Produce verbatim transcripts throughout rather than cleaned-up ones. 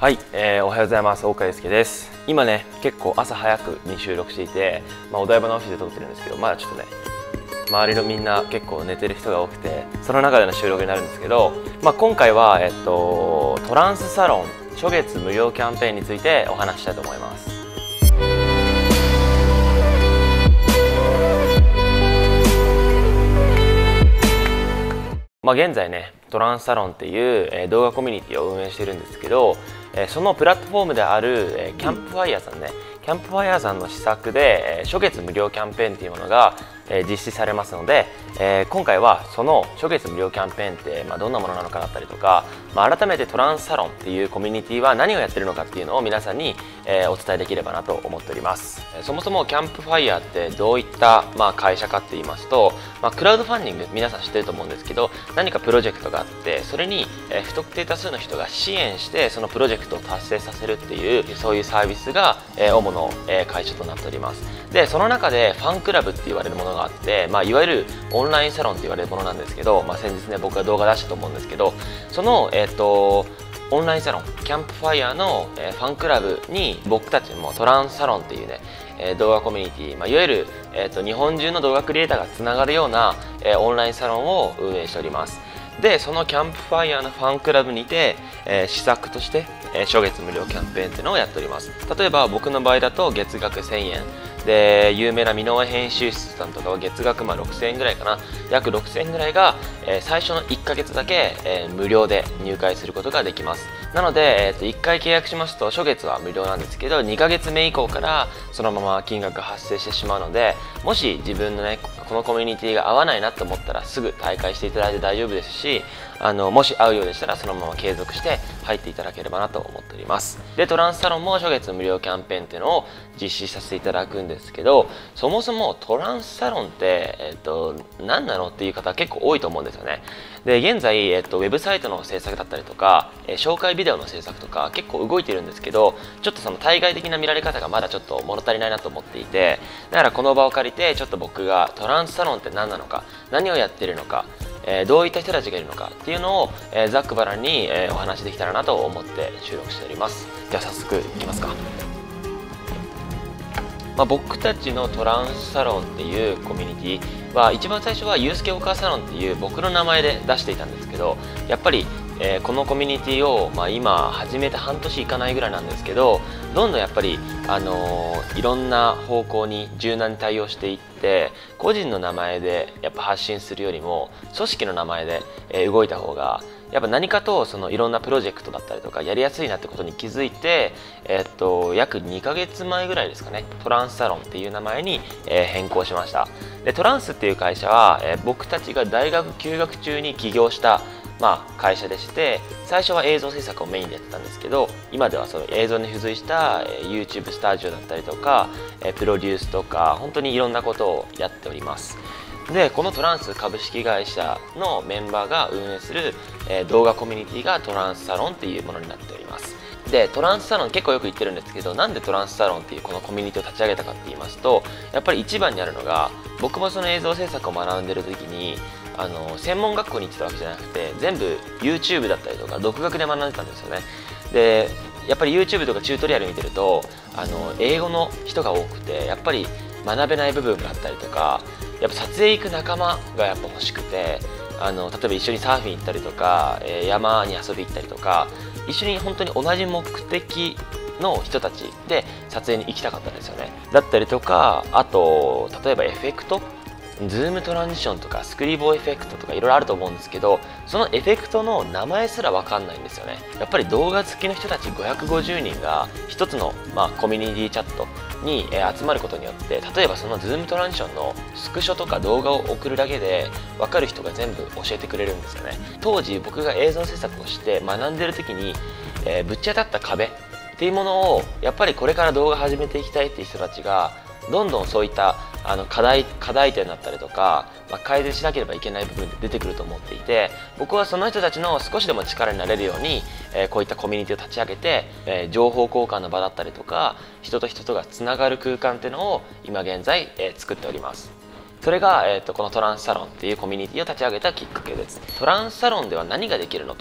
はい、えー、おはようございます。大川祐介です。今ね、結構朝早くに収録していて、まあ、お台場のオフィスで撮ってるんですけど、まだちょっとね、周りのみんな結構寝てる人が多くて、その中での収録になるんですけど、まあ、今回は、えっと、トランスサロン初月無料キャンペーンについてお話ししたいと思います。まあ、現在ね、トランスサロンっていう、えー、動画コミュニティを運営してるんですけど、えー、そのプラットフォームである、えー、キャンプファイヤーさんね、キャンプファイヤーさんの施策で、えー、初月無料キャンペーンっていうものが、えー、実施されますので、えー、今回はその初月無料キャンペーンって、まあ、どんなものなのかだったりとか、まあ、改めてトランスサロンっていうコミュニティは何をやってるのかっていうのを皆さんに、えー、お伝えできればなと思っております。えー、そもそもキャンプファイヤーってどういった、まあ、会社かって言いますと、まあ、クラウドファンディング皆さん知ってると思うんですけど、何かプロジェクトがあってそれに、えー、不特定多数の人が支援してそのプロジェクトを達成させるっていうそういうサービスが、えー、主の、えー、会社となっております。でその中でファンクラブって言われるものがあって、まあ、いわゆるオンラインサロンって言われるものなんですけど、まあ、先日ね僕が動画出したと思うんですけど、その、えー、とオンラインサロンキャンプファイヤーの、えー、ファンクラブに僕たちもトランスサロンっていうね、えー、動画コミュニティ、まあ、いわゆる、えー、と日本中の動画クリエイターがつながるような、えー、オンラインサロンを運営しております。でそのキャンプファイヤーのファンクラブにて、えー、施策として、えー、初月無料キャンペーンっていうのをやっております。例えば僕の場合だと月額せんえんで、有名な箕輪編集室さんとかは月額まあろくせんえんぐらいかな、約ろくせんえんぐらいが、えー、最初のいっかげつだけ、えー、無料で入会することができます。なので、えー、といっかい契約しますと初月は無料なんですけど、にかげつめ以降からそのまま金額が発生してしまうので、もし自分のねこのコミュニティが合わないなと思ったらすぐ退会していただいて大丈夫ですし、あのもし合うようでしたらそのまま継続して入っていただければなと思っております。でトランスサロンも初月無料キャンペーンっていうのを実施させていただくんですけど、そもそもトランスサロンって、えっと、何なのっていう方結構多いと思うんですよね。で現在、えっと、ウェブサイトの制作だったりとか、えー、紹介ビデオの制作とか結構動いてるんですけど、ちょっとその対外的な見られ方がまだちょっと物足りないなと思っていて、だからこの場を借りてちょっと僕がトランスサロンって何なのか、何をやってるのか、えー、どういった人たちがいるのかっていうのを、えー、ざっくばらんに、えー、お話できたらなと思って収録しております。では早速いきますか。まあ、僕たちのトランスサロンっていうコミュニティは一番最初はユースケオカーサロンっていう僕の名前で出していたんですけど、やっぱり、えー、このコミュニティを、まあ、今始めて半年いかないぐらいなんですけど、どんどんやっぱり、あのー、いろんな方向に柔軟に対応していって、個人の名前でやっぱ発信するよりも組織の名前で、えー、動いた方がやっぱ何かとそのいろんなプロジェクトだったりとかやりやすいなってことに気づいて、えー、っと約にかげつまえぐらいですかね、トランスサロンっていう名前に、えー、変更しました。でトランスっていう会社は、えー、僕たちが大学休学中に起業したまあ、会社でして、最初は映像制作をメインでやってたんですけど、今ではその映像に付随した、えー、YouTube スタジオだったりとか、えー、プロデュースとか本当にいろんなことをやっております。でこのトランス株式会社のメンバーが運営する、えー、動画コミュニティがトランスサロンっていうものになっております。でトランスサロン結構よく言ってるんですけど、なんでトランスサロンっていうこのコミュニティを立ち上げたかって言いますと、やっぱり一番にあるのが、僕もその映像制作を学んでる時にあの専門学校に行ってたわけじゃなくて、全部 YouTube だったりとか独学で学んでたんですよね。でやっぱり YouTube とかチュートリアル見てるとあの英語の人が多くて、やっぱり学べない部分があったりとか、やっぱ撮影行く仲間がやっぱ欲しくて、あの例えば一緒にサーフィン行ったりとか、えー、山に遊び行ったりとか、一緒に本当に同じ目的の人たちで撮影に行きたかったんですよね。だったりとか、あと例えばエフェクト、ズームトランジションとかスクリボーエフェクトとかいろいろあると思うんですけど、そのエフェクトの名前すら分かんないんですよね。やっぱり動画好きの人たちごひゃくごじゅうにんが一つの、まあ、コミュニティチャットに、えー、集まることによって、例えばそのズームトランジションのスクショとか動画を送るだけで分かる人が全部教えてくれるんですよね。当時僕が映像制作をして学んでる時に、えー、ぶち当たった壁っていうものを、やっぱりこれから動画始めていきたいっていう人たちがどんどんそういったあの課題課題点だったりとか、まあ、改善しなければいけない部分で出てくると思っていて、僕はその人たちの少しでも力になれるように、えー、こういったコミュニティを立ち上げて、えー、情報交換の場だったりとか、人と人とがつながる空間っていうのを今現在、えー、作っております。それが、えー、とこのトランスサロンっていうコミュニティを立ち上げたきっかけです。トランスサロンでは何ができるのと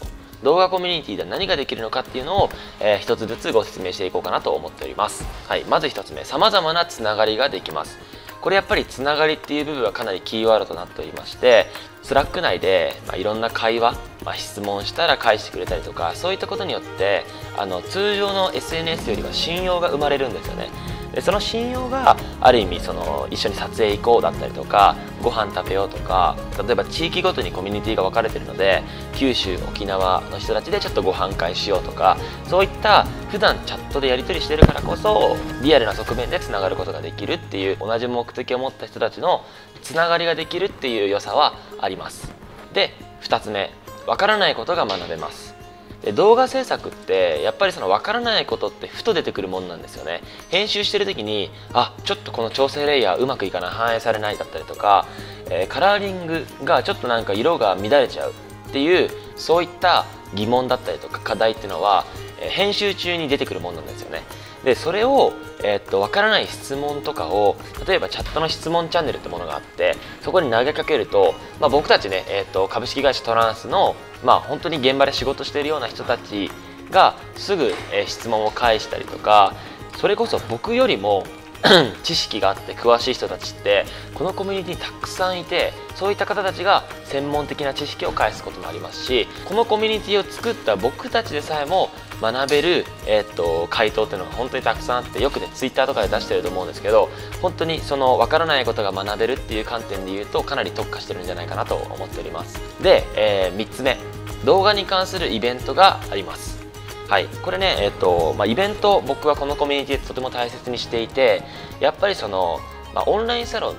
動画コミュニティで何ができるのかっていうのを、えー、一つずつご説明していこうかなと思っております。はい、まず一つ目、さまざまなつながりができます。これやっぱりつながりっていう部分はかなりキーワードとなっておりまして、スラック内で、まあ、いろんな会話、まあ、質問したら返してくれたりとか、そういったことによってあの通常の エスエヌエス よりは信用が生まれるんですよね。でその信用がある意味その一緒に撮影行こうだったりとか、ご飯食べようとか、例えば地域ごとにコミュニティが分かれてるので、九州沖縄の人たちでちょっとご飯会しようとか、そういった普段チャットでやり取りしてるからこそリアルな側面でつながることができるっていう、同じ目的を持った人たちのつながりができるっていう良さはあります。でふたつめ、分からないことが学べます。で動画制作ってやっぱりその分からないことってふと出てくるもんなんですよね。編集してる時に、あ、ちょっとこの調整レイヤーうまくいかない、反映されないだったりとか、えー、カラーリングがちょっとなんか色が乱れちゃうっていう、そういった疑問だったりとか課題っていうのは、えー、編集中に出てくるもんなんですよね。でそれを、えー、っと分からない質問とかを、例えばチャットの質問チャンネルってものがあって、そこに投げかけると、まあ、僕たちね、えー、っと株式会社トランスの、まあ、本当に現場で仕事しているような人たちがすぐ、えー、質問を返したりとか、それこそ僕よりも知識があって詳しい人たちってこのコミュニティにたくさんいて、そういった方たちが専門的な知識を返すこともありますし、このコミュニティを作った僕たちでさえも学べる、えー、っと回答っていうのが本当にたくさんあって、よくねツイッターとかで出してると思うんですけど、本当にその分からないことが学べるっていう観点で言うとかなり特化してるんじゃないかなと思っております。で、えー、みっつめ、動画に関するイベントがあります。はい、これね、えーとまあ、イベント、僕はこのコミュニティでとても大切にしていて、やっぱりその、まあ、オンラインサロンって、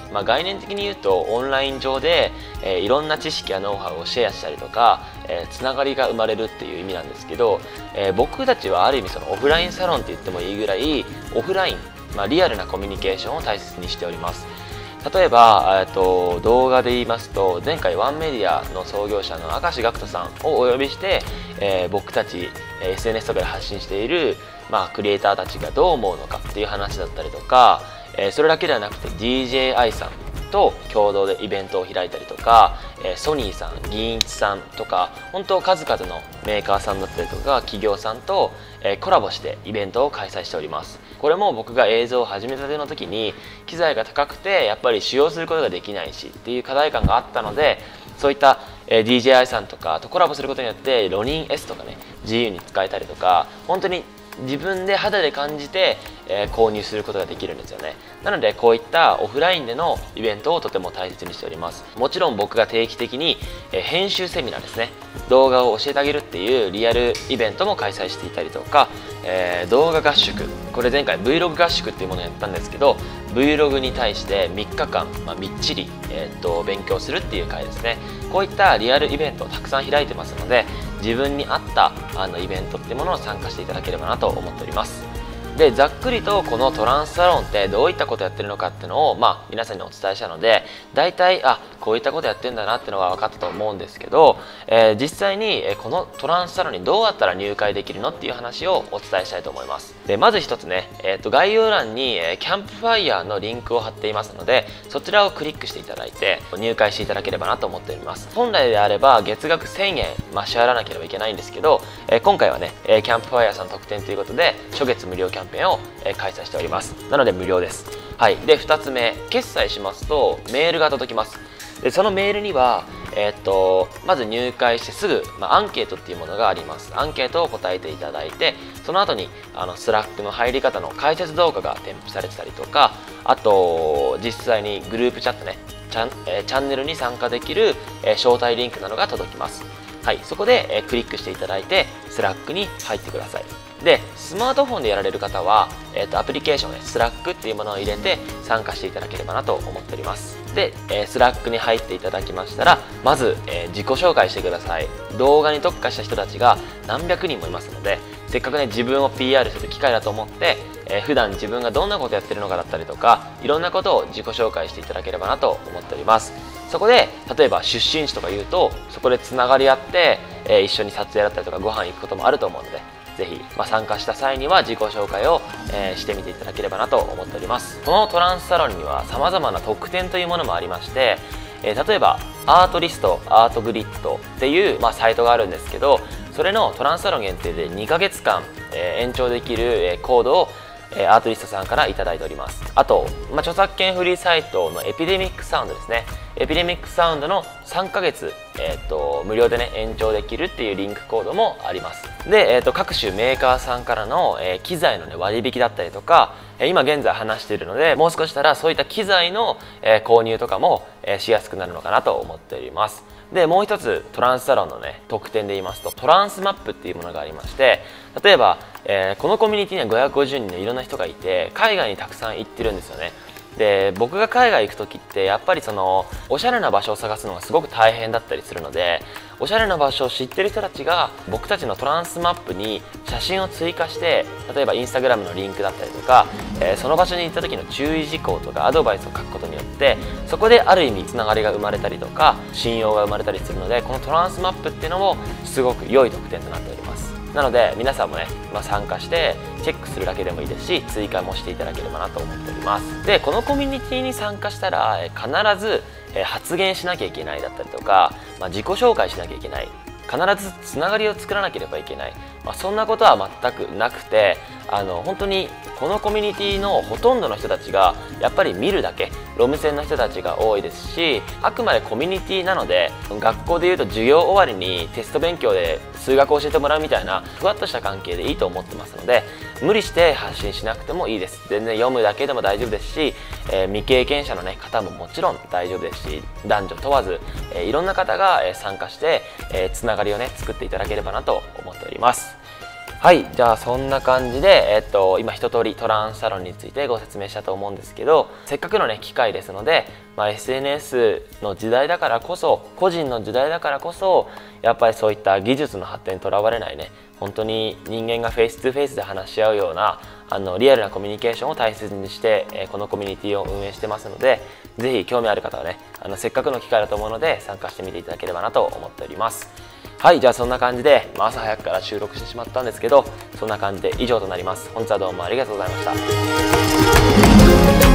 まあ、概念的に言うとオンライン上で、えー、いろんな知識やノウハウをシェアしたりとか、えー、つながりが生まれるっていう意味なんですけど、えー、僕たちはある意味そのオフラインサロンって言ってもいいぐらいオフライン、まあ、リアルなコミュニケーションを大切にしております。例えば、えー、と動画で言いますと、前回ワンメディアの創業者の明石学人さんをお呼びして、えー、僕たち エスエヌエス とかで発信している、まあ、クリエイターたちがどう思うのかっていう話だったりとか、えー、それだけではなくて ディージェーアイ さんと共同でイベントを開いたりとか、えー、ソニーさん、銀一さんとか、本当数々のメーカーさんだったりとか企業さんと、えー、コラボしてイベントを開催しております。これも僕が映像を始めたての時に機材が高くてやっぱり使用することができないしっていう課題感があったので、そういった ディージェーアイ さんとかとコラボすることによってロニン S とかね、自由に使えたりとか、本当に自分で肌で感じて、えー、購入することができるんですよね。なのでこういったオフラインでのイベントをとても大切にしております。もちろん僕が定期的に、えー、編集セミナーですね、動画を教えてあげるっていうリアルイベントも開催していたりとか、えー、動画合宿、これ前回 Vlog 合宿っていうものをやったんですけど、 Vlog に対してみっかかん、まあ、みっちり、えー、っと勉強するっていう回ですね。こういったリアルイベントをたくさん開いてますので、自分に合ったあのイベントっていうものを参加していただければなと思っております。でざっくりとこのトランスサロンってどういったことやってるのかっていうのを、まあ、皆さんにお伝えしたので、大体あこういったことやってるんだなっていうのが分かったと思うんですけど、えー、実際にこのトランスサロンにどうやったら入会できるのっていう話をお伝えしたいと思います。でまず一つね、えー、と概要欄に、えー、キャンプファイヤーのリンクを貼っていますので、そちらをクリックしていただいて入会していただければなと思っております。本来であれば月額せんえん、まあ、支払わなければいけないんですけど、えー、今回はね、キャンプファイヤーさん特典ということで初月無料キャンペーンを開催しております。なので無料です。はい、でふたつめ、決済しますとメールが届きます。でそのメールには、えー、っとまず入会してすぐ、まあ、アンケートっていうものがあります。アンケートを答えていただいて、その後にあのスラックの入り方の解説動画が添付されてたりとか、あと実際にグループチャットね、チャン、えー、チャンネルに参加できる、えー、招待リンクなどが届きます。はい、そこで、えー、クリックしていただいてスラックに入ってください。でスマートフォンでやられる方は、えー、とアプリケーションね、スラックっていうものを入れて参加していただければなと思っております。で、えー、スラックに入っていただきましたら、まず、えー、自己紹介してください。動画に特化した人たちが何百人もいますので、せっかくね自分を ピーアール する機会だと思って、えー、普段自分がどんなことやってるのかだったりとか、いろんなことを自己紹介していただければなと思っております。そこで例えば出身地とか言うと、そこでつながり合って、えー、一緒に撮影だったりとかご飯行くこともあると思うので、ぜひ、まあ、参加した際には自己紹介を、えー、してみていただければなと思っております。このトランスサロンには様々な特典というものもありまして、 えー、例えばアートリスト、アートグリッドっていう、まあ、サイトがあるんですけど、それのトランスサロン限定でにかげつかん、えー、延長できる、えー、コードをえー、アートリストさんからいただいております。あと、まあ、著作権フリーサイトのエピデミックサウンドですね。エピデミックサウンドのさんかげつ、えー、と無料でね延長できるっていうリンクコードもあります。で、えー、と各種メーカーさんからの、えー、機材の、ね、割引だったりとか、えー、今現在話しているので、もう少ししたらそういった機材の、えー、購入とかも、えー、しやすくなるのかなと思っております。で、もう一つトランスサロンのね特典で言いますと、トランスマップっていうものがありまして、例えば、えー、このコミュニティにはごひゃくごじゅうにんのいろんな人がいて、海外にたくさん行ってるんですよね。で、僕が海外行く時ってやっぱりそのおしゃれな場所を探すのがすごく大変だったりするので、おしゃれな場所を知ってる人たちが僕たちのトランスマップに写真を追加して、例えばインスタグラムのリンクだったりとか、えー、その場所に行った時の注意事項とかアドバイスを書くことによって、そこである意味つながりが生まれたりとか信用が生まれたりするので、このトランスマップっていうのもすごく良い特典となっております。なので皆さんもね、まあ、参加してチェックするだけでもいいですし、追加もしていただければなと思っております。で、このコミュニティに参加したら必ず発言しなきゃいけないだったりとか、まあ、自己紹介しなきゃいけない、必ずつながりを作らなければいけない、まあ、そんなことは全くなくて、あの本当にこのコミュニティのほとんどの人たちがやっぱり見るだけ、ロム線の人たちが多いですし、あくまでコミュニティなので、学校でいうと授業終わりにテスト勉強で数学を教えてもらうみたいなふわっとした関係でいいと思ってますので、無理して発信しなくてもいいです。全然読むだけでも大丈夫ですし、えー、未経験者の、ね、方ももちろん大丈夫ですし、男女問わず、えー、いろんな方が参加して、えー、つながりをね作っていただければなと思っております。はい、じゃあそんな感じで、えっと、今一通りトランスサロンについてご説明したと思うんですけど、せっかくのね機会ですので、まあ、エスエヌエス の時代だからこそ、個人の時代だからこそ、やっぱりそういった技術の発展にとらわれないね、本当に人間がフェイス2フェイスで話し合うようなあのリアルなコミュニケーションを大切にして、えー、このコミュニティを運営してますので、ぜひ興味ある方はね、あのせっかくの機会だと思うので参加してみていただければなと思っております。はい、じゃあそんな感じで、まあ、朝早くから収録してしまったんですけど、そんな感じで以上となります。本日はどうもありがとうございました。